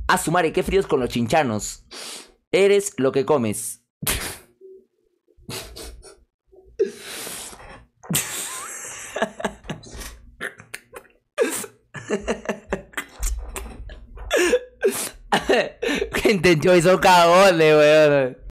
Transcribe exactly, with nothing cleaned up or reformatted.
A su madre, qué fríos con los chinchanos. Eres lo que comes. ¿Qué entendió esos cagones, weón?